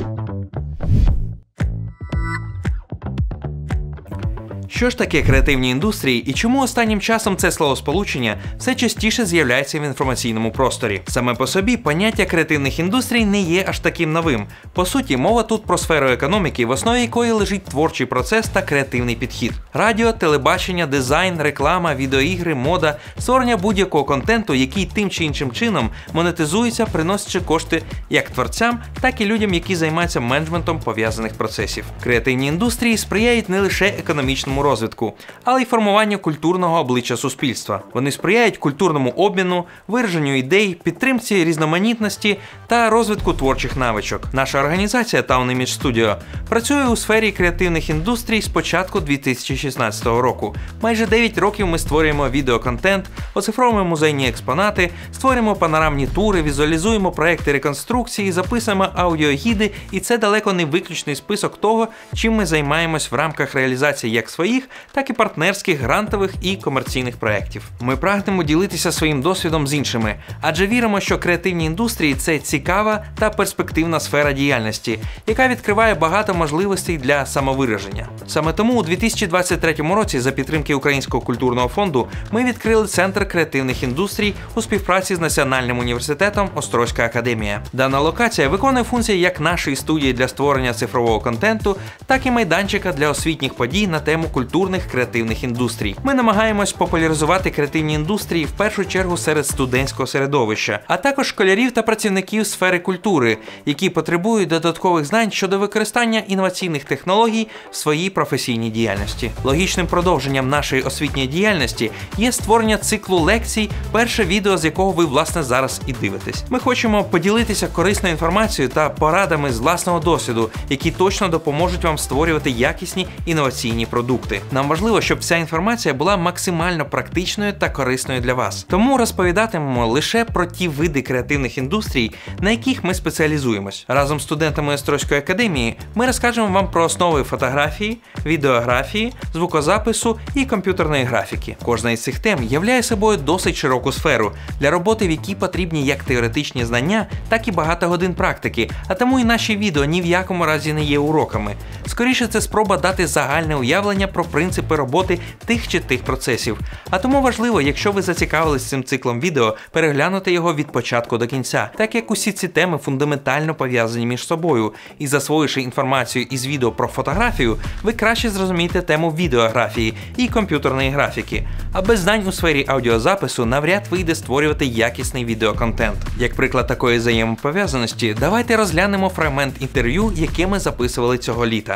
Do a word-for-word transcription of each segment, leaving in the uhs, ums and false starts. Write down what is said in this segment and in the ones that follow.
Що ж таке креативні індустрії і чому останнім часом це словосполучення все частіше з'являється в інформаційному просторі? Саме по собі поняття креативних індустрій не є аж таким новим. По суті, мова тут про сферу економіки, в основі якої лежить творчий процес та креативний підхід. Радіо, телебачення, дизайн, реклама, відеоігри, мода, створення будь-якого контенту, який тим чи іншим чином монетизується, приносячи кошти як творцям, так і людям, які займаються менеджментом пов'язаних процесів. Креативні індустрії сприяють не лише економічному розвитку, але й формуванню культурного обличчя суспільства. Вони сприяють культурному обміну, вираженню ідей, підтримці різноманітності та розвитку творчих навичок. Наша організація Town Image Studio працює у сфері креативних індустрій з початку дві тисячі шістнадцятого року. Майже дев'ять років ми створюємо відеоконтент, оцифровуємо музейні експонати, створюємо панорамні тури, візуалізуємо проекти реконструкції, записуємо аудіогіди, і це далеко не виключний список того, чим ми займаємось в рамках реалізації як своїх, так і партнерських, грантових і комерційних проєктів. Ми прагнемо ділитися своїм досвідом з іншими, адже віримо, що креативні індустрії – це цікава та перспективна сфера діяльності, яка відкриває багато можливостей для самовираження. Саме тому у дві тисячі двадцять третьому році за підтримки Українського культурного фонду ми відкрили Центр креативних індустрій у співпраці з Національним університетом Острозька академія. Дана локація виконує функції як нашої студії для створення цифрового контенту, так і майданчика для освітніх подій на тему культурних креативних індустрій. Ми намагаємось популяризувати креативні індустрії в першу чергу серед студентського середовища, а також школярів та працівників сфери культури, які потребують додаткових знань щодо використання інноваційних технологій в своїй професійній діяльності. Логічним продовженням нашої освітньої діяльності є створення циклу лекцій, перше відео з якого ви, власне, зараз і дивитесь. Ми хочемо поділитися корисною інформацією та порадами з власного досвіду, які точно допоможуть вам створювати якісні інноваційні продукти. Нам важливо, щоб вся інформація була максимально практичною та корисною для вас. Тому розповідатимемо лише про ті види креативних індустрій, на яких ми спеціалізуємось. Разом з студентами Острозької академії ми розкажемо вам про основи фотографії, відеографії, звукозапису і комп'ютерної графіки. Кожна із цих тем являє собою досить широку сферу, для роботи в якій потрібні як теоретичні знання, так і багато годин практики, а тому і наші відео ні в якому разі не є уроками. Скоріше, це спроба дати загальне уявлення про принципи роботи тих чи тих процесів. А тому важливо, якщо ви зацікавились цим циклом відео, переглянути його від початку до кінця, так як усі ці теми фундаментально пов'язані між собою. І засвоївши інформацію із відео про фотографію, ви краще зрозумієте тему відеографії і комп'ютерної графіки. А без знань у сфері аудіозапису навряд вийде створювати якісний відеоконтент. Як приклад такої взаємопов'язаності, давайте розглянемо фрагмент інтерв'ю, яке ми записували цього літа.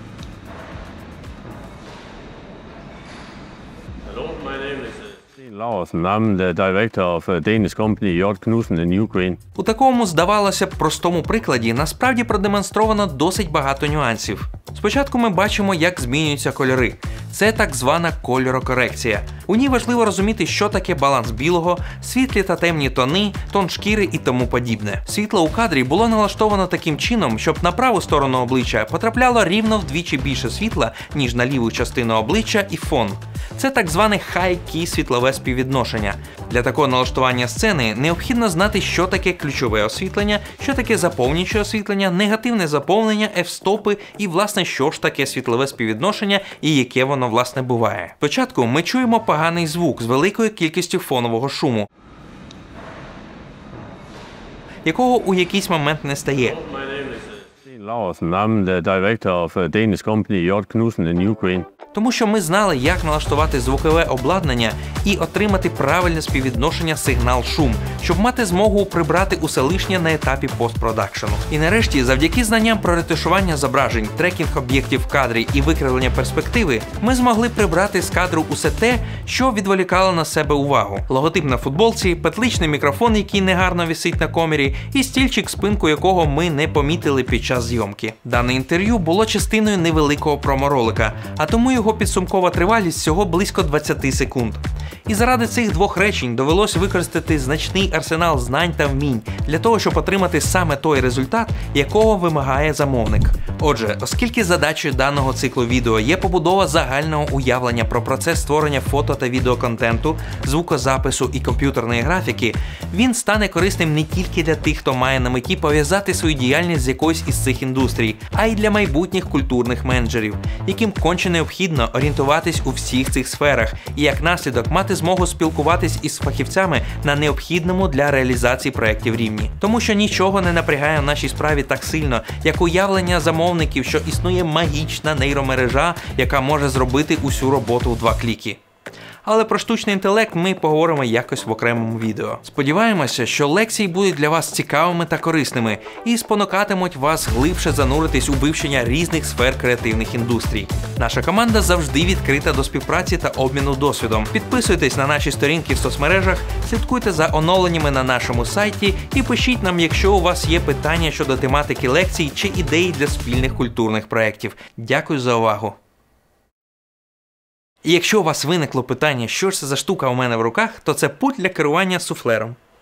I'm the director of a Danish company, Hjort Knudsen and Ukraine. У такому, здавалося б, простому прикладі насправді продемонстровано досить багато нюансів. Спочатку ми бачимо, як змінюються кольори. Це так звана кольорокорекція. У ній важливо розуміти, що таке баланс білого, світлі та темні тони, тон шкіри і тому подібне. Світло у кадрі було налаштовано таким чином, щоб на праву сторону обличчя потрапляло рівно вдвічі більше світла, ніж на ліву частину обличчя і фон. Це так зване high-key світлове співвідношення. Для такого налаштування сцени необхідно знати, що таке ключове освітлення, що таке заповнююче освітлення, негативне заповнення, еф-стопи і, власне, що ж таке світлове співвідношення і яке воно, власне, буває. Спочатку ми чуємо поганий звук з великою кількістю фонового шуму, якого у якийсь момент не стає. I'm the director of a Danish company, Hjort Knudsen and Ukraine. Тому що ми знали, як налаштувати звукове обладнання і отримати правильне співвідношення сигнал-шум, щоб мати змогу прибрати усе лишнє на етапі постпродакшену. І нарешті, завдяки знанням про ретушування зображень, трекінг об'єктів в кадрі і викривлення перспективи, ми змогли прибрати з кадру усе те, що відволікало на себе увагу. Логотип на футболці, петличний мікрофон, який негарно висить на комірі, і стільчик, спинку якого ми не помітили під час зйомки. Дане інтерв'ю було частиною невеликого проморолика, а тому його Його підсумкова тривалість всього близько двадцяти секунд. І заради цих двох речень довелось використати значний арсенал знань та вмінь для того, щоб отримати саме той результат, якого вимагає замовник. Отже, оскільки задачею даного циклу відео є побудова загального уявлення про процес створення фото та відеоконтенту, звукозапису і комп'ютерної графіки, він стане корисним не тільки для тих, хто має на меті пов'язати свою діяльність з якоюсь із цих індустрій, а й для майбутніх культурних менеджерів, яким конче необхідно орієнтуватись у всіх цих сферах і як наслідок мати змогу спілкуватись із фахівцями на необхідному для реалізації проєктів рівні. Тому що нічого не напрягає в нашій справі так сильно, як уявлення замовників, що існує магічна нейромережа, яка може зробити усю роботу в два кліки. Але про штучний інтелект ми поговоримо якось в окремому відео. Сподіваємося, що лекції будуть для вас цікавими та корисними і спонукатимуть вас глибше зануритись у вивчення різних сфер креативних індустрій. Наша команда завжди відкрита до співпраці та обміну досвідом. Підписуйтесь на наші сторінки в соцмережах, слідкуйте за оновленнями на нашому сайті і пишіть нам, якщо у вас є питання щодо тематики лекцій чи ідеї для спільних культурних проєктів. Дякую за увагу! І якщо у вас виникло питання, що ж це за штука у мене в руках, то це пульт для керування суфлером.